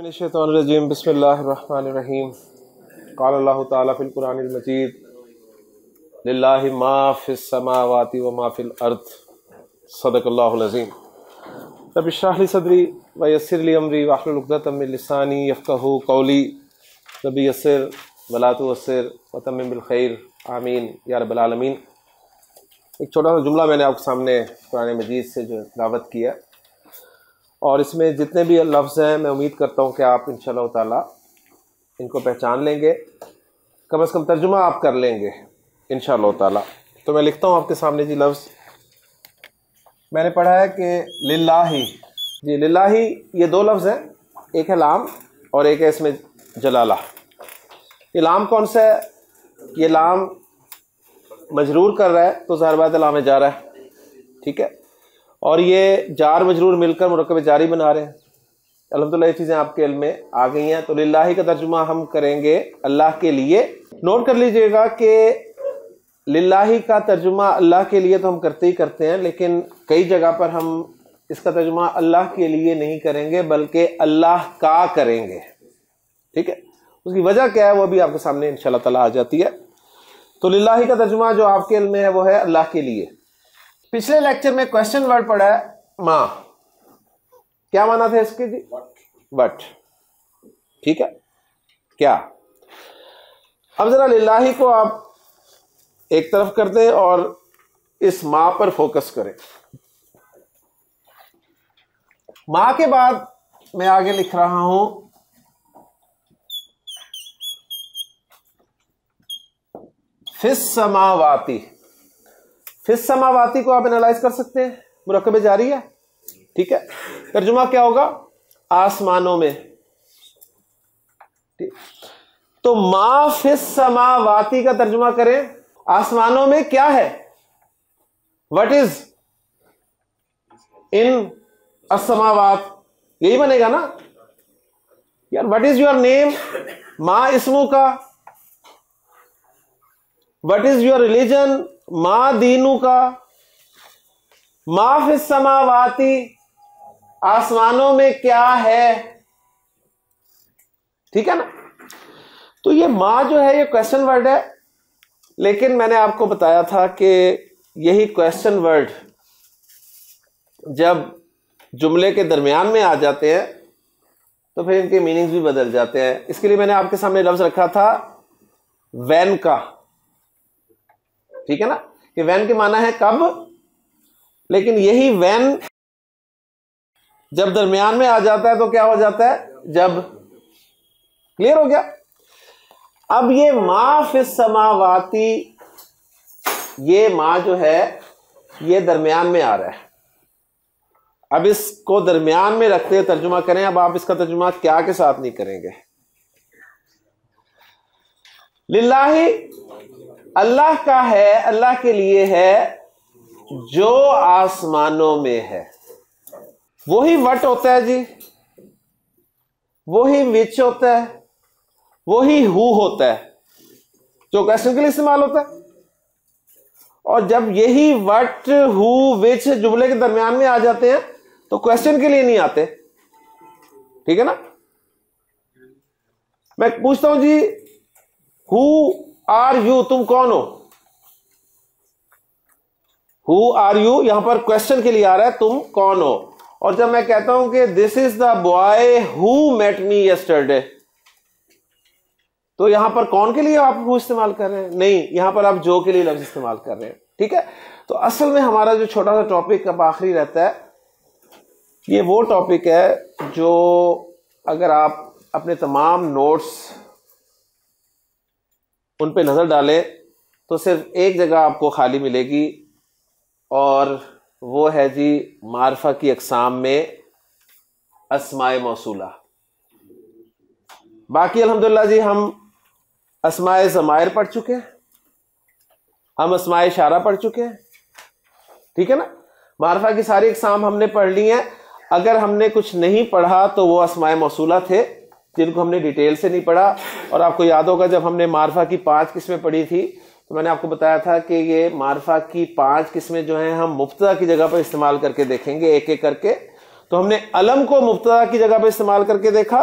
मिनश्शैतानिर्रजीम बिस्मिल्लाहिर्रहमानिर्रहीम क़ाल अल्लाहु तआला फ़िल क़ुरानिल मजीद लिल्लाहि मा फ़िस समावाति व मा फ़िल अर्द सदक़ल्लाहुल अज़ीम। रब्बि इश्रह ली सदरी व यस्सिर ली अमरी वहलुल उक़दतम मिन लिसानी यफ़क़हू क़ौली रब्बि यस्सिर व ला तुअस्सिर व तम्मिम बिल खैर आमीन या रब्बल आलमीन। एक छोटा सा जुमला मैंने आपके सामने कुरान मजीद से जो तिलावत किया और इसमें जितने भी लफ्ज़ हैं मैं उम्मीद करता हूँ कि आप इंशाअल्लाह ताला इनको पहचान लेंगे, कम से कम तर्जुमा आप कर लेंगे इंशाअल्लाह ताला। तो मैं लिखता हूँ आपके सामने जी लफ्ज़ मैंने पढ़ा है कि लिल्लाही। जी लिल्लाही ये दो लफ्ज़ हैं, एक है लाम और एक है इसमें जलाला। ये लाम कौन सा है? ये लाम मजरूर कर रहा है तो ज़ाहिर बात है लाम जा रहा है, ठीक है। और ये जार मजरूर मिलकर मुरक्कब जारी बना रहे हैं। अल्हम्दुलिल्लाह ये चीज़ें आपके इल्म में आ गई हैं। तो लिल्लाही का तर्जुमा हम करेंगे अल्लाह के लिए। नोट कर लीजिएगा कि लिल्लाही का तर्जुमा अल्लाह के लिए तो हम करते ही करते हैं, लेकिन कई जगह पर हम इसका तर्जुमा अल्लाह के लिए नहीं करेंगे बल्कि अल्लाह का करेंगे, ठीक है। उसकी वजह क्या है वो भी आपके सामने इंशाअल्लाह ताला आ जाती है। तो लिल्लाही का तर्जुमा जो आपके इल्म में है वो है अल्लाह के लिए। पिछले लेक्चर में क्वेश्चन वर्ड पढ़ा है माँ, क्या माना था इसके जी? वट, ठीक है। क्या? अब जरा लिल्लाही को आप एक तरफ कर दें और इस माँ पर फोकस करें। माँ के बाद मैं आगे लिख रहा हूं फिस समावाती। फिस समावाती को आप एनालाइज कर सकते हैं, मुरक्कब जारी है, ठीक है। तर्जुमा क्या होगा? आसमानों में, ठीक। तो मा फिस समावाती का तर्जुमा करें आसमानों में क्या है? व्हाट इज इन असमावात, यही बनेगा ना यार। What is your name? मा इस्मु का। What is your religion? मा दीनू का। मा फिस समावाती, आसमानों में क्या है, ठीक है ना। तो ये माँ जो है ये क्वेश्चन वर्ड है, लेकिन मैंने आपको बताया था कि यही क्वेश्चन वर्ड जब जुमले के दरमियान में आ जाते हैं तो फिर इनके मीनिंग्स भी बदल जाते हैं। इसके लिए मैंने आपके सामने लफ्ज रखा था वैन का, ठीक है ना, कि वैन के माना है कब, लेकिन यही वैन जब दरमियान में आ जाता है तो क्या हो जाता है? जब। क्लियर हो गया? अब ये मा फिस समावाती, ये मा जो है ये दरमियान में आ रहा है। अब इसको दरमियान में रखते हुए तर्जुमा करें। अब आप इसका तर्जुमा क्या के साथ नहीं करेंगे? लिल्लाही अल्लाह का है, अल्लाह के लिए है जो आसमानों में है। वही वट होता है जी, वही विच होता है, वही हु होता है जो क्वेश्चन के लिए इस्तेमाल होता है। और जब यही वट हु विच जुमले के दरमियान में आ जाते हैं तो क्वेश्चन के लिए नहीं आते, ठीक है ना। मैं पूछता हूं जी हु आर यू, तुम कौन हो? हु आर यू यहां पर क्वेश्चन के लिए आ रहा है, तुम कौन हो। और जब मैं कहता हूं कि this is the boy who met me yesterday, तो यहां पर कौन के लिए आप हु इस्तेमाल कर रहे हैं? नहीं, यहां पर आप जो के लिए लफ्ज इस्तेमाल कर रहे हैं, ठीक है। तो असल में हमारा जो छोटा सा टॉपिक अब आखिरी रहता है, ये वो टॉपिक है जो अगर आप अपने तमाम नोट्स उन पे नजर डालें तो सिर्फ एक जगह आपको खाली मिलेगी और वो है जी मारफा की अकसाम में अस्माए मौसूला। बाकी अल्हम्दुलिल्लाह जी हम अस्माए ज़मायर पढ़ चुके हैं, हम अस्माए इशारा पढ़ चुके हैं, ठीक है ना। मारफा की सारी अकसाम हमने पढ़ ली हैं। अगर हमने कुछ नहीं पढ़ा तो वो अस्माए मौसूला थे जिनको हमने डिटेल से नहीं पढ़ा। और आपको याद होगा जब हमने मारफा की 5 किस्में पढ़ी थी तो मैंने आपको बताया था कि ये मारफा की 5 किस्में जो हैं हम मुब्तदा की जगह पर इस्तेमाल करके देखेंगे एक एक करके। तो हमने अलम को मुब्तदा की जगह पर इस्तेमाल करके देखा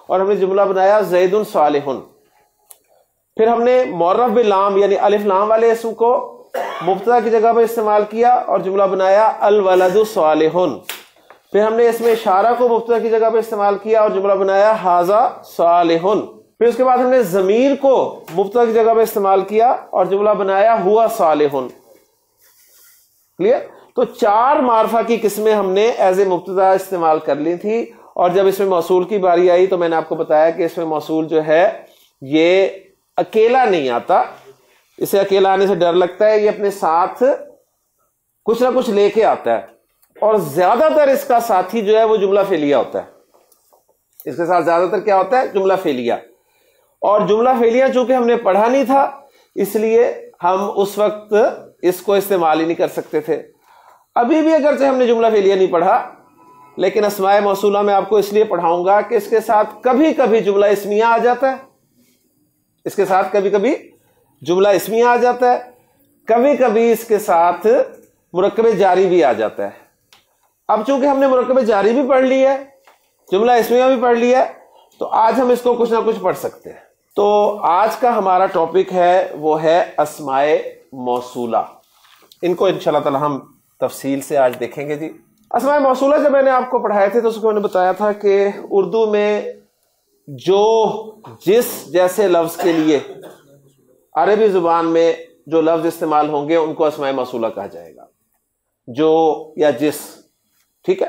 और हमने जुमला बनाया ज़ैदुन सालिहुन। फिर हमने मुअर्रफ बिल लाम यानी अलिफ लाम वाले इसम को मुब्तदा की जगह पर इस्तेमाल किया और जुमला बनाया अल वलदु सालिहुन। फिर हमने इसमें इशारा को मुब्तदा की जगह पर इस्तेमाल किया और जुमला बनाया हाजा सालिहुन। फिर उसके बाद हमने ज़मीर को मुब्तदा की जगह पर इस्तेमाल किया और जुमला बनाया हुआ सालिहुन। क्लियर? तो 4 मारफा की किस्में हमने एज ए मुब्तदा इस्तेमाल कर ली थी। और जब इसमें मौसूल की बारी आई तो मैंने आपको बताया कि इसमें मौसूल जो है ये अकेला नहीं आता, इसे अकेला आने से डर लगता है, ये अपने साथ कुछ ना कुछ लेके आता है और ज्यादातर इसका साथी जो है वो जुमला फेलिया होता है। इसके साथ ज्यादातर क्या होता है? जुमला फेलिया। और जुमला फेलिया चूंकि हमने पढ़ा नहीं था इसलिए हम उस वक्त इसको इस्तेमाल ही नहीं कर सकते थे। अभी भी अगरचे हमने जुमला फेलिया नहीं पढ़ा लेकिन अस्माए मौसूला में आपको इसलिए पढ़ाऊंगा कि इसके साथ कभी कभी जुमला इस्मिया आ जाता है, इसके साथ कभी कभी जुमला इस्मिया आ जाता है, कभी कभी इसके साथ मुरक्कबे जारी भी आ जाता है। अब चूंकि हमने मुरक्कबे जारी भी पढ़ लिया है, जुमला इस्मिया भी पढ़ लिया है, तो आज हम इसको कुछ ना कुछ पढ़ सकते हैं। तो आज का हमारा टॉपिक है वो है अस्माए मौसूला। इनको इंशाल्लाह ताला हम तफसील से आज देखेंगे जी। अस्माए मौसूला जब मैंने आपको पढ़ाए थे तो उसको मैंने बताया था कि उर्दू में जो जिस जैसे लफ्ज के लिए अरबी जुबान में जो लफ्ज इस्तेमाल होंगे उनको अस्माए मौसूला कहा जाएगा, जो या जिस। ठीक है,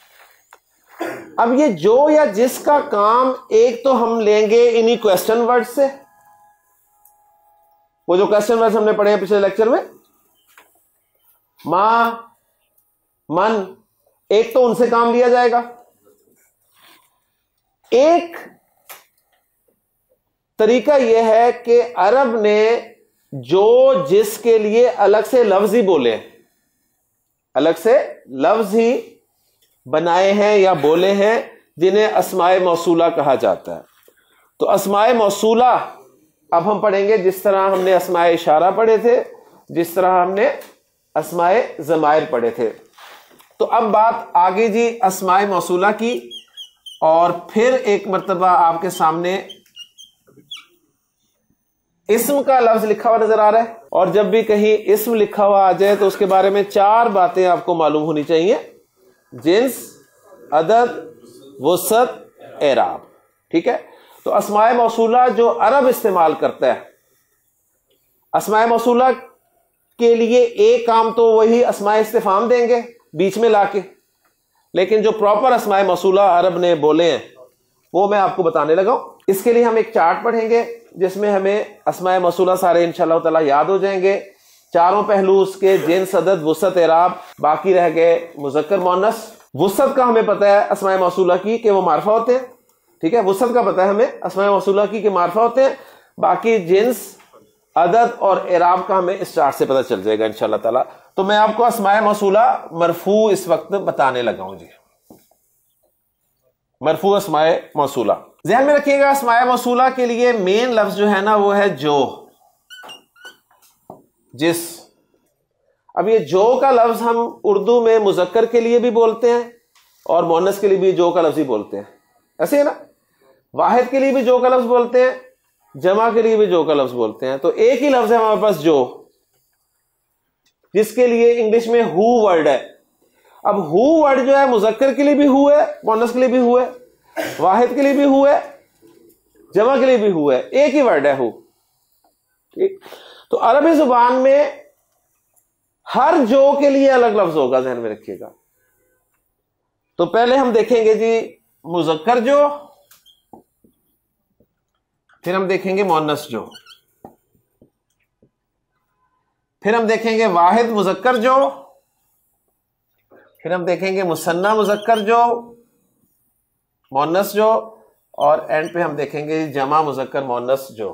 अब ये जो या जिस का काम एक तो हम लेंगे इन्हीं क्वेश्चन वर्ड से, वो जो क्वेश्चन वर्ड हमने पढ़े हैं पिछले लेक्चर में, मां, मन, एक तो उनसे काम लिया जाएगा। एक तरीका यह है कि अरब ने जो जिसके लिए अलग से लफ्ज ही बोले, अलग से लफ्ज ही बनाए हैं या बोले हैं जिन्हें अस्माए मौसूला कहा जाता है। तो अस्माए मौसूला अब हम पढ़ेंगे जिस तरह हमने अस्माए इशारा पढ़े थे, जिस तरह हमने अस्माए ज़माइर पढ़े थे। तो अब बात आगे जी अस्माए मौसूला की। और फिर एक मर्तबा आपके सामने इस्म का लफ्ज लिखा हुआ नजर आ रहा है, और जब भी कहीं इस्म लिखा हुआ आ जाए तो उसके बारे में 4 बातें आपको मालूम होनी चाहिए: जिन्स, अदद, वुसअत, एराब। ठीक है, तो अस्माए मौसूला जो अरब इस्तेमाल करता है, अस्माए मौसूला के लिए एक काम तो वही अस्माए इस्तिफाम देंगे बीच में लाके, लेकिन जो प्रॉपर अस्माए मौसूला अरब ने बोले हैं वो मैं आपको बताने लगा हूं। इसके लिए हम एक चार्ट पढ़ेंगे जिसमें हमें अस्माए मौसूला सारे इंशाअल्लाह ताला याद हो जाएंगे, चारों पहलू उसके, जिन्स, अदद, वुसअत, एराब। बाकी रह गए मुज़क्कर, मुअन्नस। वुसअत का हमें पता है अस्माए मौसूला की कि वो मारफा होते हैं। ठीक है, वुसअत का पता है हमें अस्माए मौसूला की कि मारफा होते हैं। बाकी जिन्स, अदद और एराब का हमें इस चार्ट से पता चल जाएगा इंशाअल्लाह ताला। तो मैं आपको अस्माए मौसूला मरफू इस वक्त बताने लगा हूं जी। मरफू अस्माए मौसूला ध्यान में रखिएगा। अस्माए मौसूला के लिए मेन लफ्ज जो है ना वो है जो, जिस। अब ये जो का लफ्ज हम उर्दू में मुज़क्कर के लिए भी बोलते हैं और मुअन्नस के लिए भी जो का लफ्ज ही बोलते हैं, ऐसे है ना। वाहिद के लिए भी जो का लफ्ज बोलते हैं, जमा के लिए भी जो का लफ्ज बोलते हैं। तो एक ही लफ्ज है हमारे पास जो, जिसके लिए इंग्लिश में हु वर्ड है। अब हु वर्ड जो है मुज़क्कर के लिए भी हु है, मुअन्नस के लिए भी हु है, वाहिद के लिए भी हु है, जमा के लिए भी हु है, एक ही वर्ड है हु। ठीक, तो अरबी जुबान में हर जो के लिए अलग लफ्ज होगा, ध्यान में रखिएगा। तो पहले हम देखेंगे जी मुज़क्कर जो, फिर हम देखेंगे मुअन्नस जो, फिर हम देखेंगे वाहिद मुज़क्कर जो, फिर हम देखेंगे मुसन्ना मुज़क्कर जो, मुअन्नस जो, और एंड पे हम देखेंगे जमा मुज़क्कर मुअन्नस जो।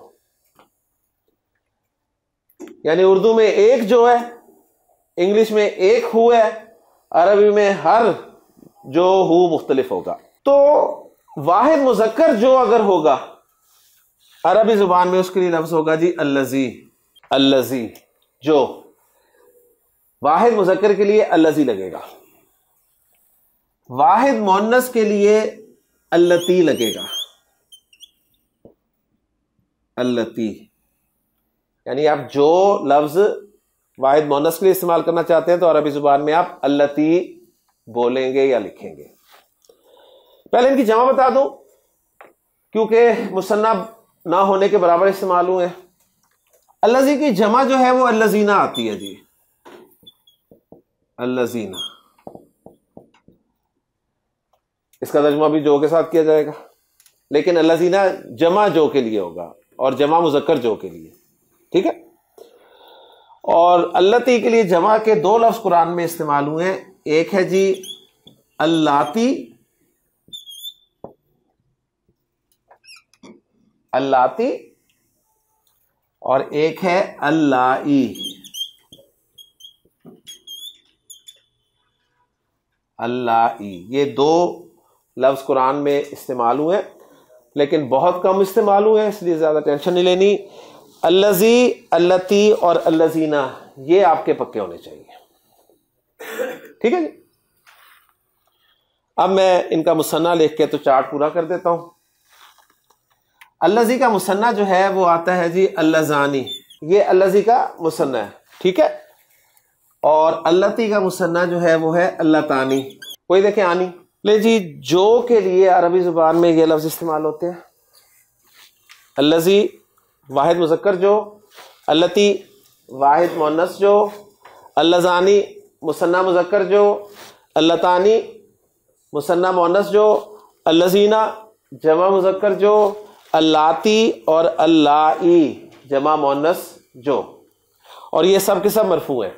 यानी उर्दू में एक जो है, इंग्लिश में एक हु है, अरबी में हर जो हु मुख्तलिफ होगा। तो वाहिद मुज़क्कर जो अगर होगा अरबी जुबान में उसके लिए लफ्ज होगा जी अल्लज़ी। अल्लज़ी जो, वाहिद मुज़क्कर के लिए अल्लज़ी लगेगा, वाहिद मुअन्नस के लिए अल्लती लगेगा। अल्लती, यानी आप जो लफ्ज वाहिद मोनस के लिए इस्तेमाल करना चाहते हैं तो अरबी जुबान में आप अल्लती बोलेंगे या लिखेंगे। पहले इनकी जमा बता दूं, क्योंकि मुसन्ना ना होने के बराबर इस्तेमाल हुए। अल्लज़ी की जमा जो है वो अल्लज़ीना आती है जी, अल्लज़ीना। इसका तर्जुमा भी जो के साथ किया जाएगा, लेकिन अल्लज़ीना जमा जो के लिए होगा और जमा मुज़क्कर जो के लिए, ठीक है। और अल्लती के लिए जमा के दो लफ्ज कुरान में इस्तेमाल हुए हैं, एक है जी अल्लाती, अल्लाती, और एक है अल्लाई, अल्लाई। ये दो लफ्ज कुरान में इस्तेमाल हुए, लेकिन बहुत कम इस्तेमाल हुए, इसलिए ज्यादा टेंशन नहीं लेनी। अल्लज़ी, अल्लती और अल्लज़ीना ये आपके पक्के होने चाहिए, ठीक है जी। अब मैं इनका मुसन्ना लिख के तो चार्ट पूरा कर देता हूं। अल्लज़ी का मुसन्ना जो है वो आता है जी अल्लज़ानी, ये अल्लज़ी का मुसन्ना है, ठीक है। और अल्लती का मुसन्ना जो है वो है अल्लतानी। कोई देखे आनी ले जी, जो के लिए अरबी जुबान में ये लफ्ज इस्तेमाल होते हैं। अल्लज़ी वाहिद मुज़क्कर जो, अल्लती वाहिद मुअन्नस जो, अल्लज़ानी मुसन्ना मुज़क्कर जो, अल्लतानी मुसन्ना मुअन्नस जो, अल्लज़ीना जमा मुज़क्कर जो, अल्लाती और अल्लाई जमा मुअन्नस जो, और ये सब के सब मरफू हैं।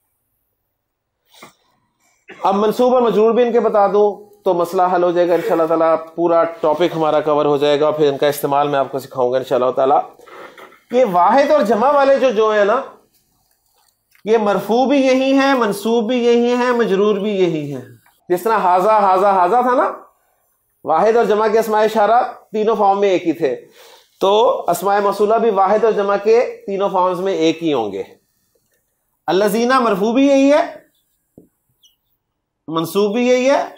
अब मंसूब और मजरूर भी इनके बता दूं तो मसला हल हो जाएगा इंशाअल्लाह ताला, पूरा टॉपिक हमारा कवर हो जाएगा, फिर इनका इस्तेमाल मैं आपको सिखाऊंगा इंशाअल्लाह ताला। ये वाहिद और जमा वाले जो है ना, ये मरफू भी यही है, मंसूब भी यही है, मजरूर भी यही है। जिस तरह हाजा हाजा हाजा था ना, वाहिद और जमा के अस्माए इशारा तीनों फॉर्म में एक ही थे, तो अस्माए मौसूला भी वाहिद और जमा के तीनों फॉर्म्स में एक ही होंगे। अल्लज़ीना मरफू भी यही है, मंसूब भी यही है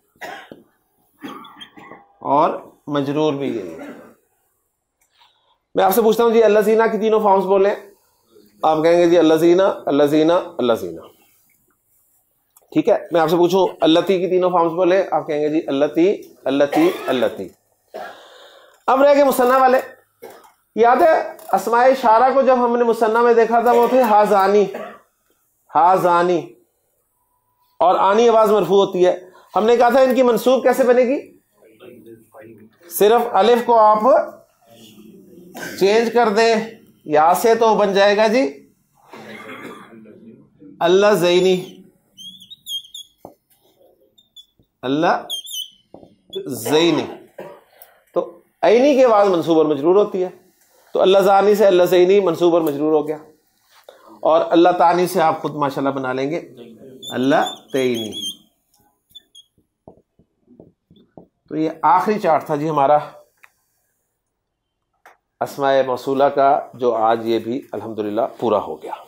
और मजरूर भी यही है। मैं आपसे पूछता हूं जी अल्लज़ीना की तीनों फॉर्म्स बोले, आप कहेंगे जी अल्लज़ीना अल्लज़ीना अल्लज़ीना, ठीक है। मैं आपसे पूछूं अल्लती की तीनों फॉर्म्स बोले, आप कहेंगे जी अल्लती अल्लती अल्लती। अब रह गए मुसन्ना वाले। याद है अस्माए इशारा को जब हमने मुसन्ना में देखा था वो थे हाजानी, हाजानी, और आनी आवाज मरफू होती है। हमने कहा था इनकी मंसूब कैसे बनेगी, सिर्फ अलिफ को आप चेंज कर दें या से तो बन जाएगा जी अल्लाह ज़ैनी, अल्लाह ज़ैनी। तो ऐनी के बाद मंसूब और मजरूर होती है, तो अल्लाह ज़ानी से अल्लाह ज़ैनी मंसूब और मजरूर हो गया, और अल्लाह तानी से आप खुद माशाल्लाह बना लेंगे अल्लाह तैनी। तो ये आखिरी चार्ट था जी हमारा अस्माए मौसूला का, जो आज ये भी अल्हम्दुलिल्लाह पूरा हो गया,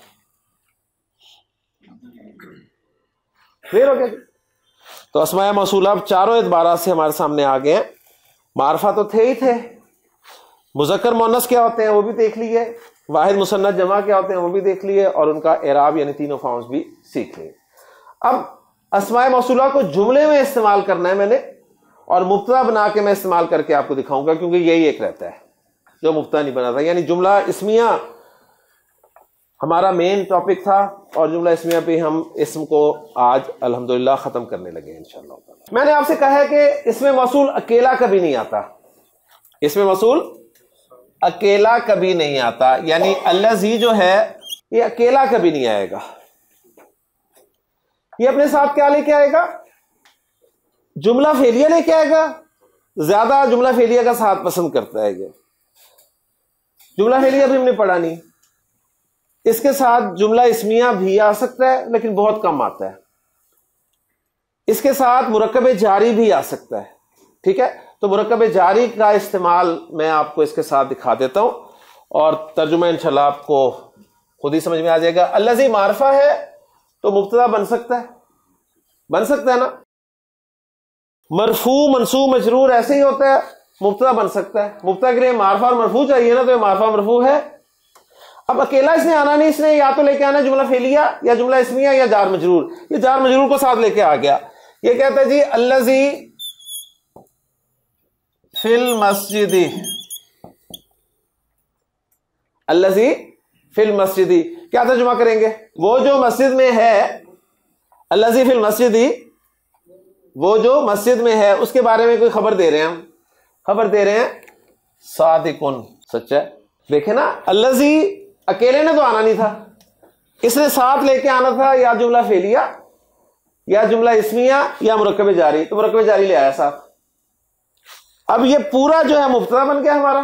क्लियर हो गया जी। तो अस्माए मौसूला चारों एतबार से हमारे सामने आ गए हैं। मारफा तो थे ही थे, मुज़क्कर मुअन्नस क्या होते हैं वो भी देख लिए, वाहिद मुसन्ना जमा क्या होते हैं वो भी देख लिए, और उनका एराब यानी तीनों फॉर्म्स भी सीख लिए। अब अस्माए मौसूला को जुमले में इस्तेमाल करना है मैंने, और मुब्तदा बना के मैं इस्तेमाल करके आपको दिखाऊंगा, क्योंकि यही एक रहता है जो मुब्तदा नहीं बना था। यानी जुमला इस्मिया हमारा मेन टॉपिक था, और जुमला इस्मिया पे हम इसम को आज अल्हम्दुलिल्लाह खत्म करने लगे इंशाअल्लाह। मैंने आपसे कहा है कि इसमें मौसूल अकेला कभी नहीं आता, इसमें मौसूल अकेला कभी नहीं आता, यानी अल्लज़ी जो है ये अकेला कभी नहीं आएगा। ये अपने साथ क्या लेके आएगा, जुमला फेलिया लेके आएगा। ज्यादा जुमला फेलिया का साथ पसंद करता है ये, जुमला फेलिया भी हमने पढ़ा नहीं। इसके साथ जुमला इस्मिया भी आ सकता है, लेकिन बहुत कम आता है। इसके साथ मुरक्कब जारी भी आ सकता है, ठीक है। तो मुरक्कब जारी का इस्तेमाल मैं आपको इसके साथ दिखा देता हूं, और तर्जुमा इंशाल्लाह आपको खुद ही समझ में आ जाएगा। अल्लज़ी मारफा है तो मुब्तदा बन सकता है, बन सकता है ना। मरफू मंसूब मजरूर ऐसे ही होता है, मुब्तदा बन सकता है। मुब्तदा के लिए मारफा और मरफू चाहिए ना, तो ये मारफा मरफू है। अब अकेला इसने आना नहीं, इसने या तो लेके आना जुमला फेलिया या जुमला इस्मिया या जार मजरूर। ये जार मजरूर को साथ लेके आ गया। ये कहता है जी अल्लज़ी फिल मस्जिदी, अल्लज़ी फिल मस्जिदी क्या तर्जुमा करेंगे? वो जो मस्जिद में है, अल्लज़ी फिल मस्जिदी, वो जो मस्जिद में है उसके बारे में कोई खबर दे रहे हैं हम। खबर दे रहे हैं सादिकुन, सच्चा। देखे ना, अल्लज़ी अकेले ने तो आना नहीं था, इसने साथ लेके आना था या जुमला फेलिया या जुमला इस्मिया या मुरक्कब जारी, तो मुरक्कब जारी ले आया साथ। अब ये पूरा जो है मुब्तदा बन गया हमारा।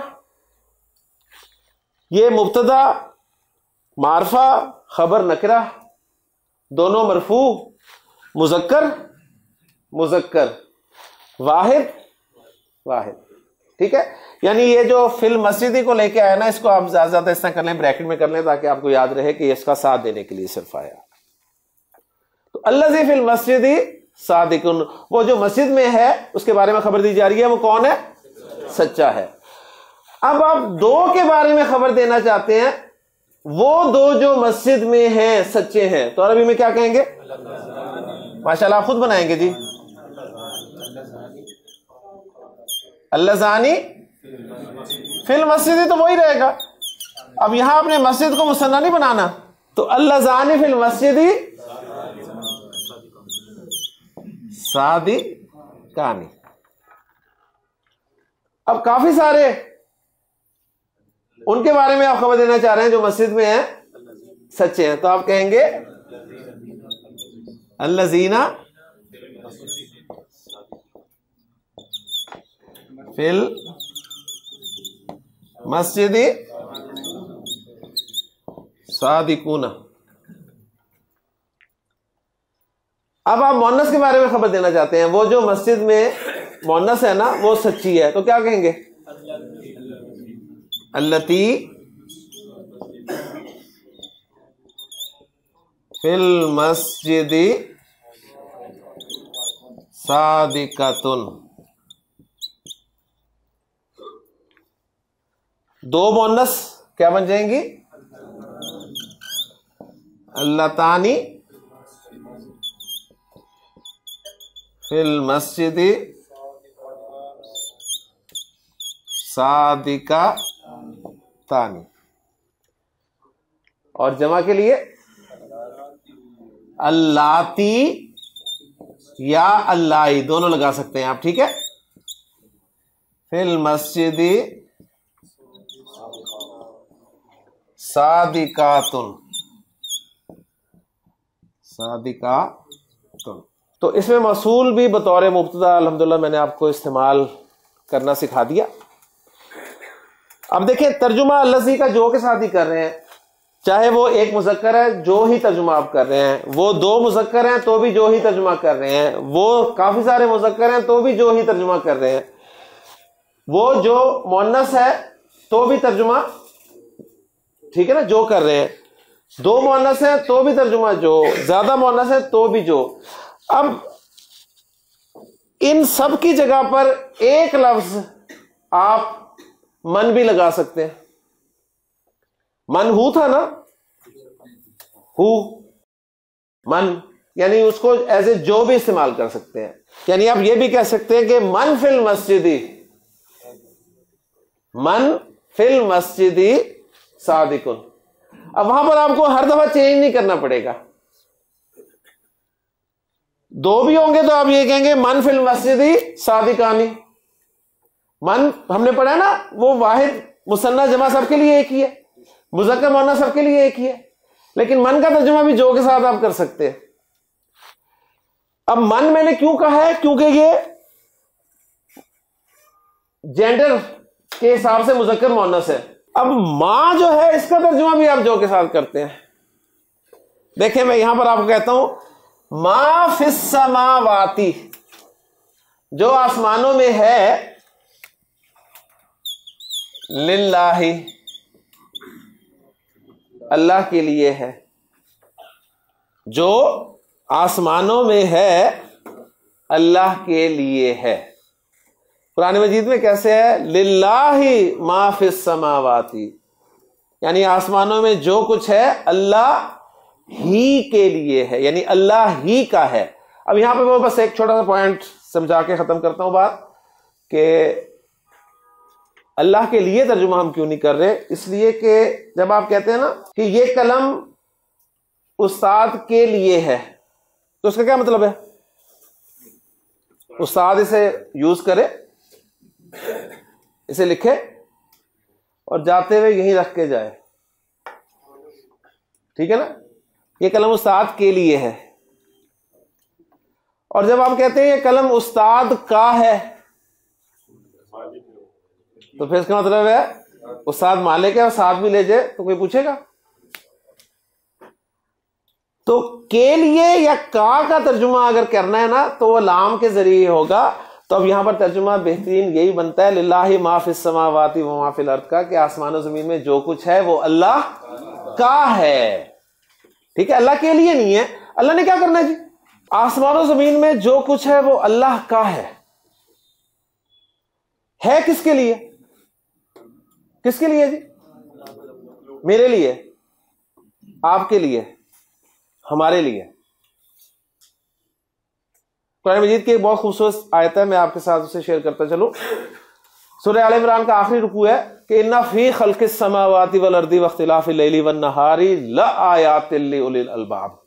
ये मुब्तदा, मारफा, खबर, नकरा दोनों मरफू, मुज़क्कर मुज़क्कर, वाहिद वाहिद। ठीक है, यानी ये जो फिल मस्जिदी को लेके आया ना, इसको आप ज्यादा ज्यादा इस तरह कर लें, ब्रैकेट में कर लें, ताकि आपको याद रहे कि इसका साथ देने के लिए सिर्फ आया। तो अल्लज़ी फिल मस्जिदी सादिकुन, वो जो मस्जिद में है उसके बारे में खबर दी जा रही है, वो कौन है? सच्चा है। अब आप दो के बारे में खबर देना चाहते हैं, वो दो जो मस्जिद में हैं सच्चे हैं, तो अरबी में क्या कहेंगे? माशाल्लाह आप खुद बनाएंगे जी। अल्लज़ानी फिल मस्जिदी तो वही रहेगा। अब यहां आपने मस्जिद को मुसन्ना नहीं बनाना, तो अल्लज़ानी फिल मस्जिदी सादिकानी। अब काफी सारे उनके बारे में आप खबर देना चाह रहे हैं जो मस्जिद में हैं सच्चे हैं, तो आप कहेंगे अल्लज़ीना फिल मस्जिदी सादिकूना। अब आप मोन्नस के बारे में खबर देना चाहते हैं, वो जो मस्जिद में मोन्नस है ना वो सच्ची है, तो क्या कहेंगे? अल्लती फिल मस्जिदी सादिकतुन। दो मोन्नस क्या बन जाएंगी? अल्लतानी फिल मस्जिदी सादिका तानी। और जमा के लिए अल्लाती या अल्लाई दोनों लगा सकते हैं आप। ठीक है, फिल मस्जिदी सादिकातुन, सादिकातुन। तो इसमें मौसूल भी बतौर मुब्तदा अल्हम्दुलिल्लाह मैंने आपको इस्तेमाल करना सिखा दिया। अब देखिए, तर्जुमा अल्लज़ी का जो के साथ ही कर रहे हैं, चाहे वो एक मुज़क्कर है जो ही तर्जुमा आप कर रहे हैं, वो दो मुज़क्कर हैं तो भी जो ही तर्जुमा कर रहे हैं, वो काफी सारे मुज़क्कर हैं तो भी जो ही तर्जुमा कर रहे हैं, वो जो मुअन्नस है तो भी तर्जुमा, ठीक है ना, जो कर रहे हैं, दो मुअन्नस है तो भी तर्जुमा जो, ज्यादा मुअन्नस है तो भी जो। अब इन सब की जगह पर एक लफ्ज आप मन भी लगा सकते हैं। मन हु था ना, हु, मन, यानी उसको एज ए जो भी इस्तेमाल कर सकते हैं। यानी आप ये भी कह सकते हैं कि मन फिल मस्जिदी, मन फिल मस्जिदी सादिकुन। अब वहां पर आपको हर दफा चेंज नहीं करना पड़ेगा, दो भी होंगे तो आप ये कहेंगे मन फिल मस्जिदी सादिकानी। मन हमने पढ़ा है ना, वो वाहिद मुसन्ना जमा सबके लिए एक ही है, मुज़क्कर मुअन्नस सबके लिए एक ही है, लेकिन मन का तर्जुमा भी जो के साथ आप कर सकते हैं। अब मन मैंने क्यों कहा है? क्योंकि ये जेंडर के हिसाब से मुज़क्कर मुअन्नस है। अब मां जो है इसका तर्जुमा भी आप जो के साथ करते हैं। देखिए मैं यहां पर आपको कहता हूं, मा फिस समावाती, जो आसमानों में है, लिल्लाही, अल्लाह के लिए है, जो आसमानों में है अल्लाह के लिए है। कुरान मजीद में कैसे है? लिल्लाहि मा फिस समावाती, यानी आसमानों में जो कुछ है अल्लाह ही के लिए है, यानी अल्लाह ही का है। अब यहां पे वो बस एक छोटा सा पॉइंट समझा के खत्म करता हूं बात, कि अल्लाह के लिए तर्जुमा हम क्यों नहीं कर रहे? इसलिए कि जब आप कहते हैं ना कि ये कलम उस्ताद के लिए है, तो उसका क्या मतलब है? उस्ताद इसे यूज करे, इसे लिखे और जाते हुए यहीं रख के जाए, ठीक है ना? ये कलम उस्ताद के लिए है। और जब आप कहते हैं ये कलम उस्ताद का है, तो फिर इसका मतलब है उस्ताद मालिक है और साथ भी ले जाए तो कोई पूछेगा? तो के लिए या का तर्जुमा अगर करना है ना, तो वो लाम के जरिए होगा। तो अब यहां पर तर्जुमा बेहतरीन यही बनता है, लिल्लाहि मा फिस समावाति व मा फिल अर्द का, कि आसमान और जमीन में जो कुछ है वो अल्लाह का है। ठीक है, अल्लाह के लिए नहीं है। अल्लाह ने क्या करना है जी? आसमान और जमीन में जो कुछ है वो अल्लाह का है किसके लिए? किसके लिए जी? मेरे लिए, आपके लिए, हमारे लिए। कुरान मजीद की एक बहुत खूबसूरत आयत है, मैं आपके साथ उसे शेयर करता चलूं। सूरह आल इमरान का आखिरी रुकू है कि इन्ना फी खल्किस समावाति वल अर्दी व इख्तिलाफिल लैली वन नहारी लआयातिल लिउलिल अलबाब।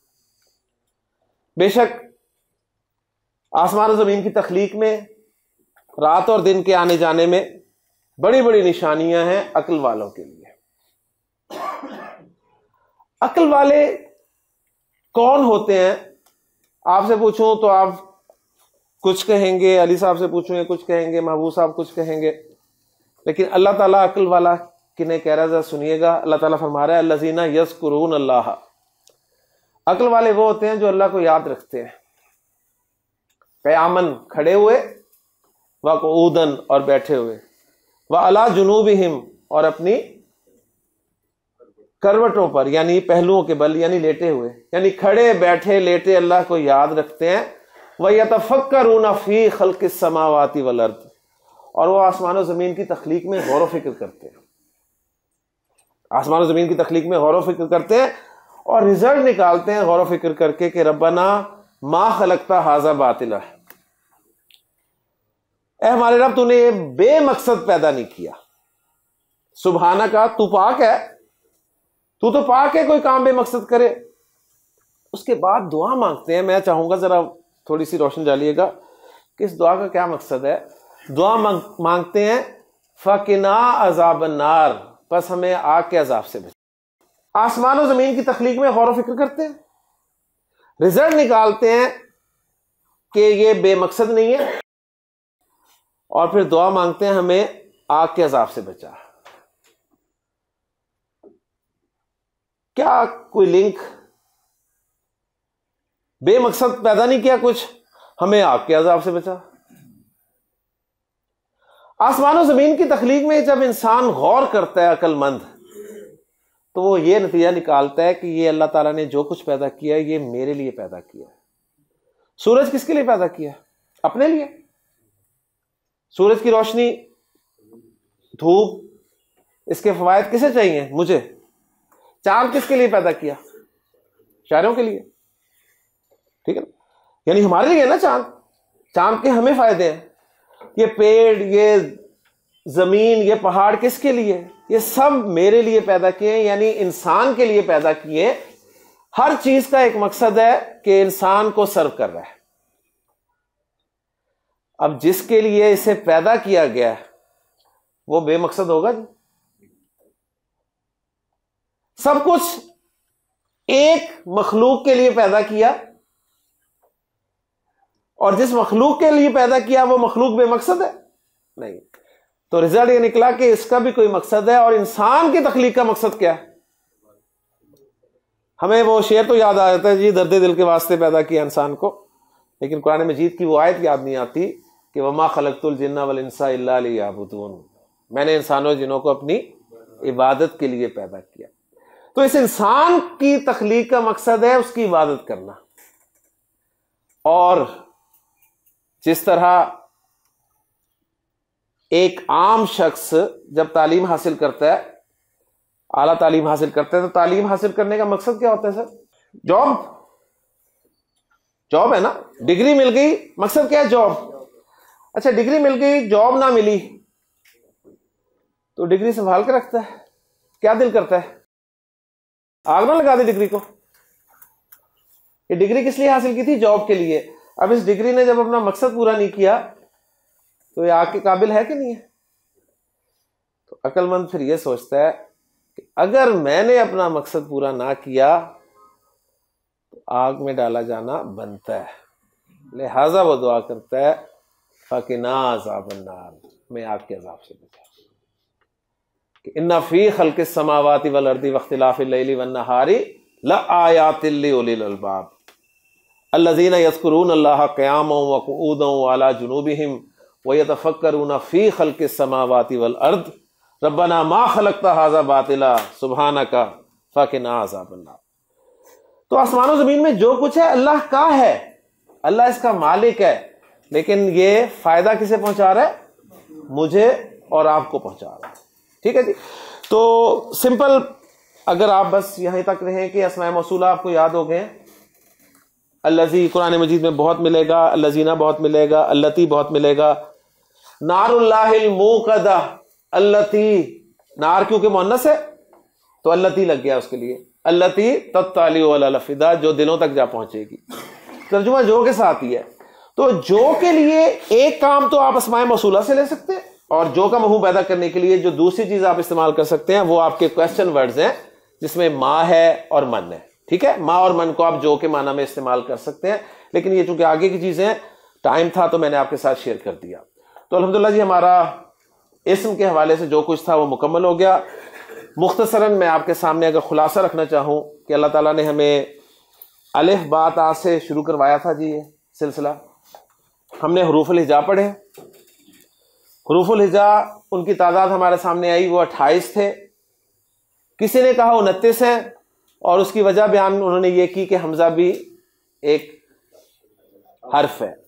बेशक आसमान और जमीन की तख्लीक में, रात और दिन के आने जाने में बड़ी बड़ी निशानियां हैं अक्ल वालों के लिए। अक्ल वाले कौन होते हैं? आपसे पूछूं तो आप कुछ कहेंगे, अली साहब से पूछूंगे कुछ कहेंगे, महबूब साहब कुछ कहेंगे, लेकिन अल्लाह ताला अक्ल वाला किन्हें कह रहा है? जरा सुनिएगा। अल्लाह ताला फरमा रहा है अल्लज़ीना यज़कुरून अल्लाह। अक्ल वाले वो होते हैं जो अल्लाह को याद रखते हैं, क़यामन खड़े हुए, व क़ुऊदन और बैठे हुए, व अला जुनूबिहिम और अपनी करवटों पर, यानी पहलुओं के बल, यानी लेटे हुए, यानी खड़े बैठे लेटे अल्लाह को याद रखते हैं। व यतफक्करूना फी खल्किस समावाति वल अर्द, और वो आसमान और जमीन की तख्लीक में गौर व फिक्र करते हैं। आसमान और जमीन की तख्लीक में गौर व फिक्र करते हैं और रिजल्ट निकालते हैं गौर व फिक्र करके कि रब्बना मा खलकता हाजा बातिला, ऐ हमारे रब तूने ये बेमकसद पैदा नहीं किया। सुबहाना का, तू पाक है, तू तो पाक है कोई काम बेमकसद करे। उसके बाद दुआ मांगते हैं। मैं चाहूंगा जरा थोड़ी सी रोशन डालिएगा कि इस दुआ का क्या मकसद है। दुआ मांगते हैं फकिना अजाबन नार, बस हमें आग के अजाब से बचा। आसमान और जमीन की तख्लीक में गौर व फिक्र करते हैं, रिजल्ट निकालते हैं कि ये बेमकसद नहीं है, और फिर दुआ मांगते हैं हमें आग के अजाब से बचा। क्या कोई लिंक? बेमकसद पैदा नहीं किया कुछ, हमें आग के अजाब से बचा। आसमान और जमीन की तख्लीक में जब इंसान गौर करता है अक्लमंद, तो वो ये नतीजा निकालता है कि ये अल्लाह ताला ने जो कुछ पैदा किया ये मेरे लिए पैदा किया है। सूरज किसके लिए पैदा किया? अपने लिए। सूरज की रोशनी, धूप, इसके फवायद किसे चाहिए? मुझे। चांद किसके लिए पैदा किया? शायरों के लिए, ठीक है ना? यानी हमारे लिए ना चांद। चांद के हमें फायदे हैं। ये पेड़, ये जमीन, ये पहाड़ किसके लिए? ये सब मेरे लिए पैदा किए, यानी इंसान के लिए पैदा किए। हर चीज का एक मकसद है कि इंसान को सर्व कर रहा है। अब जिसके लिए इसे पैदा किया गया है वो बेमकसद होगा जी? सब कुछ एक मखलूक के लिए पैदा किया, और जिस मखलूक के लिए पैदा किया वो मखलूक बेमकसद है? नहीं। तो रिजल्ट ये निकला कि इसका भी कोई मकसद है। और इंसान की तख्लीक का मकसद क्या है? हमें वो शेर तो याद आ जाता है जी, दर्द दिल के वास्ते पैदा किया इंसान को, लेकिन कुरान मजीद की वो आयत याद नहीं आती कि वमा खलक़तुल जिन्ना वल इंसा इल्ला लियअबुदून, मैंने इंसानों और जिन्नों को अपनी इबादत के लिए पैदा किया। तो इस इंसान की तख्लीक का मकसद है उसकी इबादत करना। और जिस तरह एक आम शख्स जब तालीम हासिल करता है, आला तालीम हासिल करता है, तो तालीम हासिल करने का मकसद क्या होता है सर? जॉब। जॉब है ना, डिग्री मिल गई, मकसद क्या है? जॉब। अच्छा, डिग्री मिल गई, जॉब ना मिली तो डिग्री संभाल के रखता है, क्या दिल करता है? आग ना लगा दे डिग्री को। ये डिग्री किस लिए हासिल की थी? जॉब के लिए। अब इस डिग्री ने जब अपना मकसद पूरा नहीं किया तो ये आग के काबिल है कि नहीं है? तो अक्लमंद फिर ये सोचता है कि अगर मैंने अपना मकसद पूरा ना किया तो आग में डाला जाना बनता है, लिहाजा वो दुआ करता है फकिना अज़ाबन्नार, मैं आग के अजाब से बचा। इन्ना फी खल्क़िस समावाति वल अर्दि वख्तिलाफ़िल लैली वन नहारी लआयातिल लिउलिल अलबाब अल्लज़ीना यज़कुरून अल्लाह क़ियामन व क़ुऊदन व अला जुनूबिहिम व यतफ़क्करून फी खल्क़िस समावाति वल अर्द रब्बना मा खलक़्ता हाज़ा बातिला सुब्हानका फ़किना अज़ाबन्नार। तो आसमान और जमीन में जो कुछ है अल्लाह का है, अल्लाह इसका मालिक है, लेकिन ये फायदा किसे पहुंचा रहा है? मुझे और आपको पहुंचा रहा है। ठीक है जी। तो सिंपल, अगर आप बस यहीं तक रहें कि अस्माए मौसूला आपको याद हो गए। अल्लज़ी कुरान मजीद में बहुत मिलेगा, अल्लज़ीना बहुत मिलेगा, अल्लती बहुत मिलेगा। नारुल्लाहिल मूक़दा, अल्लती, नार क्योंकि मुअन्नस है तो अल्लती लग गया उसके लिए। अल्लती तत्ताली अला फिदा, जो दिलों तक जा पहुंचेगी। तर्जुमा जो के साथ ही है। तो जो के लिए एक काम तो आप अस्माए मौसूला से ले सकते हैं, और जो का मफहूम पैदा करने के लिए जो दूसरी चीज आप इस्तेमाल कर सकते हैं वो आपके क्वेश्चन वर्ड्स हैं, जिसमें माँ है और मन है। ठीक है, माँ और मन को आप जो के माना में इस्तेमाल कर सकते हैं, लेकिन ये चूंकि आगे की चीजें, टाइम था तो मैंने आपके साथ शेयर कर दिया। तो अल्हम्दुलिल्लाह जी, हमारा इस्म के हवाले से जो कुछ था वो मुकम्मल हो गया। मुख्तसरन मैं आपके सामने अगर खुलासा रखना चाहूँ कि अल्लाह ताला ने हमें अलिफ बा ता से शुरू करवाया था जी, ये सिलसिला हमने हुरूफुल हिजा पढ़े। हुरूफुल हिजा उनकी तादाद हमारे सामने आई, वो 28 थे। किसी ने कहा 29 हैं, और उसकी वजह बयान उन्होंने ये की कि हमजा भी एक हर्फ है।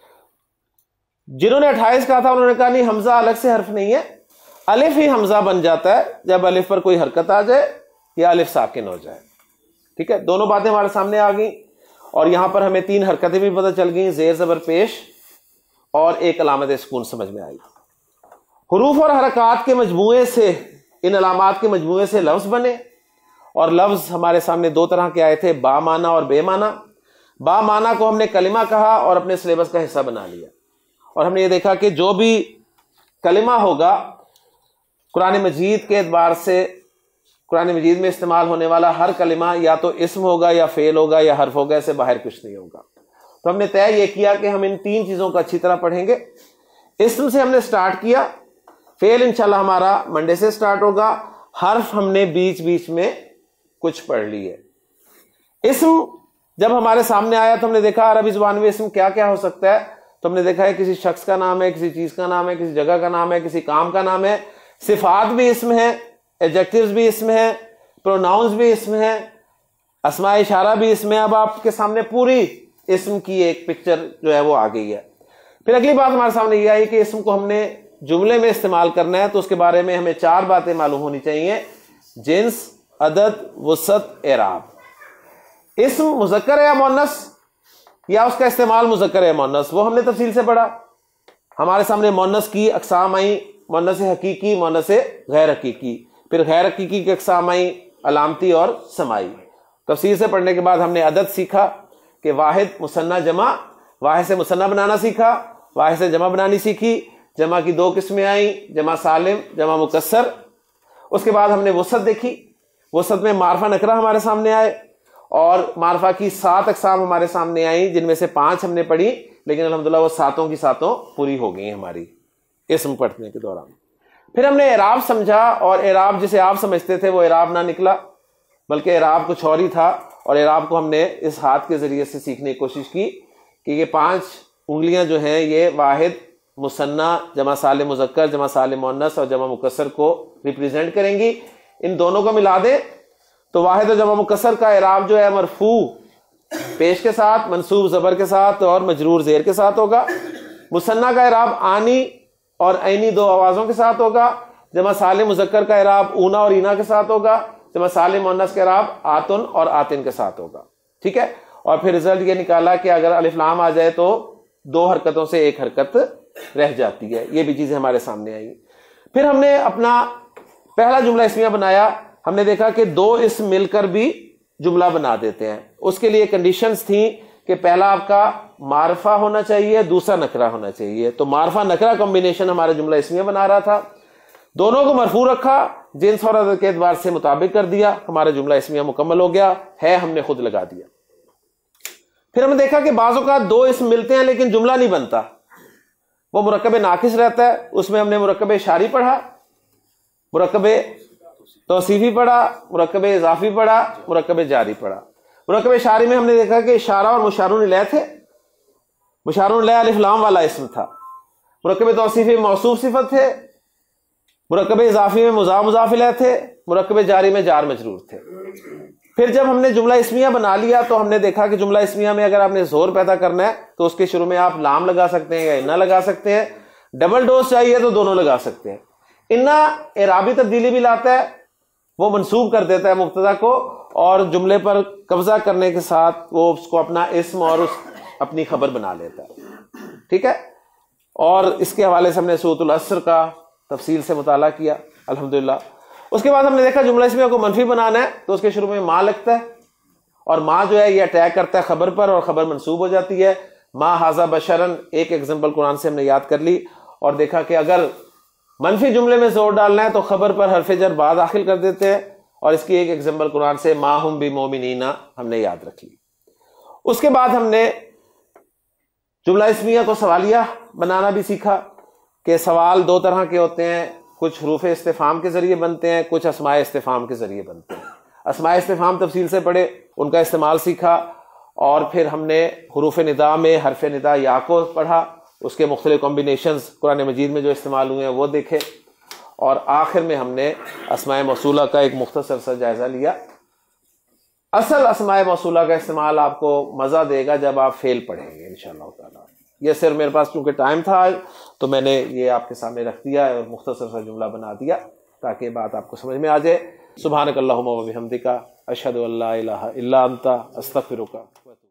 जिन्होंने 28 कहा था उन्होंने कहा नहीं, हमजा अलग से हर्फ नहीं है, अलिफ ही हमजा बन जाता है जब अलिफ पर कोई हरकत आ जाए या अलिफ साकिन हो जाए। ठीक है, दोनों बातें हमारे सामने आ गई, और यहां पर हमें 3 हरकतें भी पता चल गई, जेर जबर पेश और एक अलामत सुकून समझ में आई। हुरूफ और हरकत के मजमूए से, इन अलामात के मजमूए से लफ्ज बने, और लफ्ज हमारे सामने 2 तरह के आए थे, बामाना और बेमाना। बामाना को हमने कलिमा कहा और अपने सिलेबस का हिस्सा बना लिया, और हमने ये देखा कि जो भी कलिमा होगा कुरान मजीद के एतबार से, कुरान मजीद में इस्तेमाल होने वाला हर कलिमा या तो इस्म होगा या फेल होगा या हर्फ होगा, इससे बाहर कुछ नहीं होगा। तो हमने तय ये किया कि हम इन 3 चीज़ों को अच्छी तरह पढ़ेंगे। इस्म से हमने स्टार्ट किया, फेल इंशाल्लाह हमारा मंडे से स्टार्ट होगा, हर्फ हमने बीच बीच में कुछ पढ़ लिए। इस्म जब हमारे सामने आया तो हमने देखा अरबी जुबान में इस्म क्या क्या हो सकता है। तो हमने देखा है किसी शख्स का नाम है, किसी चीज का नाम है, किसी जगह का नाम है, किसी काम का नाम है। सिफात भी इस्म है, एडजेक्टिव्स भी इस्म है, प्रोनाउंस भी इस्म है, अस्माए इशारा भी इस्म है। अब आपके सामने पूरी इस्म की एक पिक्चर जो है वो आ गई है। फिर अगली बात हमारे सामने ये आई कि इस्म को हमने जुमले में इस्तेमाल करना है, तो उसके बारे में हमें 4 बातें मालूम होनी चाहिए, जिन्स, अदद, वसत, एराब। इस्म मुज़क्कर है या मुअन्नस, या उसका इस्तेमाल मुज़क्कर है मुअन्नस, वो हमने तफसील से पढ़ा। हमारे सामने मुअन्नस की अक़साम आई, मुअन्नस हकीकी, मुअन्नस गैर हकीकी। फिर गैर हकीकी की अक़साम आई, अलामती और समाई। तफसील से पढ़ने के बाद हमने अदद सीखा कि वाहिद, मुसन्ना, जमा। वाहिद से मुसन्ना बनाना सीखा, वाहिद से जमा बनानी सीखी। जमा की 2 किस्में आई, जमा सालिम, जमा मुकस्सर। उसके बाद हमने वसत देखी, वसत में मारफा नकरा हमारे सामने आए, और मारफा की 7 अक़साम हमारे सामने आई, जिनमें से 5 हमने पढ़ी, लेकिन अल्हम्दुलिल्लाह वो 7 की 7 पूरी हो गई हमारी इस्म पढ़ने के दौरान। फिर हमने एराब समझा, और एराब जिसे आप समझते थे वो एराब ना निकला, बल्कि एराब कुछ और ही था। और एराब को हमने इस हाथ के जरिए से सीखने की कोशिश की कि ये 5 उंगलियां जो हैं ये वाहिद, मुसन्ना, जमा सालिम मुज़क्कर, जमा सालिम मुअन्नस और जमा मुकस्सर को रिप्रेजेंट करेंगी। इन दोनों को मिला दे तो वाहिद और जमा मुकस्सर का एराब जो है मरफू पेश के साथ, मंसूब जबर के साथ और मजरूर जेर के साथ होगा। मुसन्ना का एराब आनी, और ऐनी दो आवाजों के साथ होगा। जमा सालिम मुजक्कर का इराब ऊना और ईना के साथ होगा। जमा सालिम मुअन्नस का इराब आतुन और आतिन के साथ होगा। ठीक है, और फिर रिजल्ट ये निकाला कि अगर अलिफ लाम आ जाए तो दो हरकतों से एक हरकत रह जाती है। ये भी चीजें हमारे सामने आई। फिर हमने अपना पहला जुमला इस्मिया बनाया। हमने देखा कि दो इसम मिलकर भी जुमला बना देते हैं। उसके लिए कंडीशंस थी कि पहला आपका मारफा होना चाहिए, दूसरा नकरा होना चाहिए। तो मारफा नकरा कॉम्बिनेशन हमारा जुमला इस्मिया बना रहा था। दोनों को मरफू रखा, जिन्स और अदद के एतबार से मुताबिक कर दिया, हमारा जुमला इस्मिया मुकम्मल हो गया है, हमने खुद लगा दिया। फिर हमने देखा कि बाज़ों का दो इसम मिलते हैं लेकिन जुमला नहीं बनता, वो मुरक्कब नाकिस रहता है। उसमें हमने मुरक्कब शारी पढ़ा, मुरक्कब तौसीफी पढ़ा, मुरक्कब इजाफी पढ़ा, मुरक्कब जारी पढ़ा। मुरक्कब शारी में हमने देखा कि इशारा और मुशारुन इलैह थे। मुशारुन इलैह अलिफ लाम वाला इसम था। मुरक्कब तौसीफी में मौसूफ सिफत थे। मुरक्कब इजाफी में मुज़ाफ मुज़ाफ इलैह थे। मुरक्कब जारी में जार मजरूर थे। फिर जब हमने जुमला इस्मिया बना लिया तो हमने देखा कि जुमला इस्मिया में अगर आपने जोर पैदा करना है तो उसके शुरू में आप लाम लगा सकते हैं या इन्ना लगा सकते हैं। डबल डोज चाहिए तो दोनों लगा सकते हैं। इन्ना एराबी तब्दीली भी लाता है, वो मंसूब कर देता है मुब्तदा को और जुमले पर कब्जा करने के साथ वो उसको अपना इस्म और उस अपनी खबर बना लेता है। ठीक है, और इसके हवाले से हमने सूरतुल अस्र का तफसील से मुताला किया अल्हम्दुलिल्लाह। उसके बाद हमने देखा जुमला इस्मिया को मनफी बनाना है तो उसके शुरू में माँ लगता है और माँ जो है ये अटैक करता है खबर पर और खबर मंसूब हो जाती है। माँ हाजा बशरन एक एग्जाम्पल कुरान से हमने याद कर ली और देखा कि अगर मनफी जुमले में जोर डालना है तो खबर पर हरफ जर बा दाखिल कर देते हैं और इसकी एक एग्जाम्पल कुरान से माँ हुम बि मोमिनीना हमने याद रख ली। उसके बाद हमने जुमला इस्मिया को सवालिया बनाना भी सीखा कि सवाल दो तरह के होते हैं, कुछ हरूफ इस्तिफाम के जरिए बनते हैं, कुछ अस्माए इस्तिफाम के जरिए बनते हैं। अस्माए इस्तिफाम तफसील से पढ़े, उनका इस्तेमाल सीखा और फिर हमने हरूफ निदा में हरफ निदा या को पढ़ा, उसके मुख्तलिफ कॉम्बिनेशंस कुरान मजीद में जो इस्तेमाल हुए हैं वो देखे और आखिर में हमने अस्माए मौसूला का एक मुख्तसर सा जायजा लिया। असल अस्माए मौसूला का इस्तेमाल आपको मजा देगा जब आप फेल पढ़ेंगे इंशाअल्लाह ताला। ये सिर्फ मेरे पास चूंकि टाइम था आज तो मैंने ये आपके सामने रख दिया और मुख्तसर सा जुमला बना दिया ताकि बात आपको समझ में आ जाए। सुभानक अल्लाहुम्मा व बिहम्दिका अशहदु अल्ला इलाहा इल्ला अंता अस्तगफिरुका।